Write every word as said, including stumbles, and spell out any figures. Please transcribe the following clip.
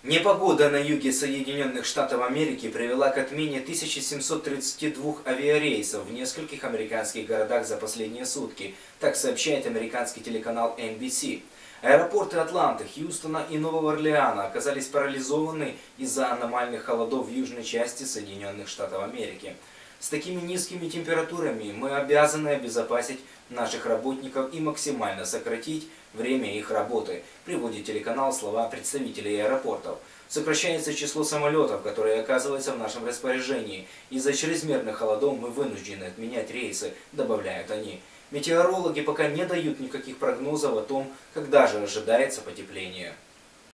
Непогода на юге Соединенных Штатов Америки привела к отмене тысячи семисот тридцати двух авиарейсов в нескольких американских городах за последние сутки, так сообщает американский телеканал эн би си. Аэропорты Атланты, Хьюстона и Нового Орлеана оказались парализованы из-за аномальных холодов в южной части Соединенных Штатов Америки. С такими низкими температурами мы обязаны обезопасить наших работников и максимально сократить время их работы, приводит телеканал слова представителей аэропортов. Сокращается число самолетов, которые оказываются в нашем распоряжении. Из-за чрезмерных холодов мы вынуждены отменять рейсы, добавляют они. Метеорологи пока не дают никаких прогнозов о том, когда же ожидается потепление.